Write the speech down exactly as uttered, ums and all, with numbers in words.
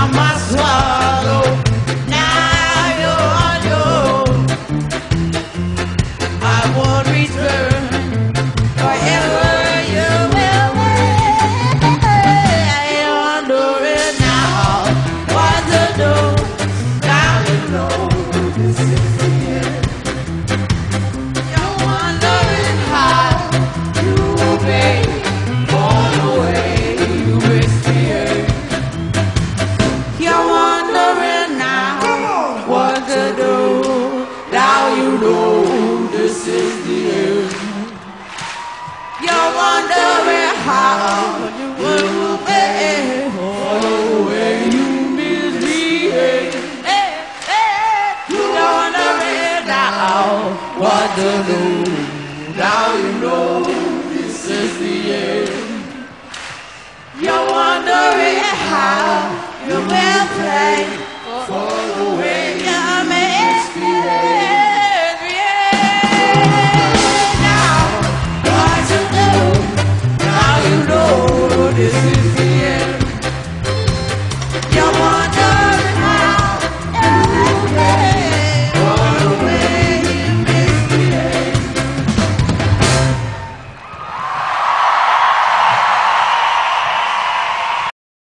must swallow. Now you're on your own. I won't return forever. You will wait. I'm wondering now what to do. Now you know this is the end. You're wondering how you obey for the way you risk the earth. You're wondering now what to do. Now you know this is the end. You're wondering how you will obey for the way you misbehave. Hey, hey, you're wondering now what to do. Now you know this is the end. You're wondering how you will play